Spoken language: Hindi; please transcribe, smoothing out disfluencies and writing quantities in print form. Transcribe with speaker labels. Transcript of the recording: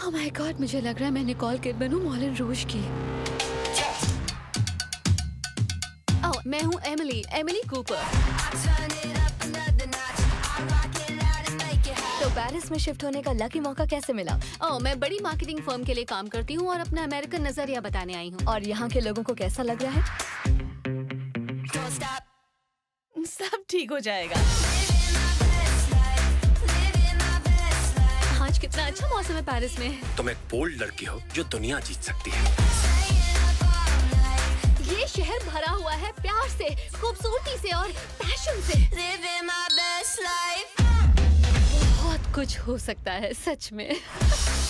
Speaker 1: ओह माय गॉड, मुझे लग रहा है मैं निकोल किडमन हूँ मॉलन रूज की। ओह, मैं हूँ एमिली कूपर।
Speaker 2: तो पेरिस में शिफ्ट होने का लकी मौका कैसे मिला?
Speaker 1: ओह, मैं बड़ी मार्केटिंग फर्म के लिए काम करती हूँ और अपना अमेरिकन नजरिया बताने आई हूँ।
Speaker 2: और यहाँ के लोगों को कैसा लग रहा है?
Speaker 3: सब ठीक हो जाएगा।
Speaker 1: आज कितना अच्छा मौसम है पेरिस में।
Speaker 4: तुम एक बोल्ड लड़की हो जो दुनिया जीत सकती है।
Speaker 1: ये शहर भरा हुआ है प्यार से, खूबसूरती से और पैशन से। बहुत कुछ हो सकता है सच में।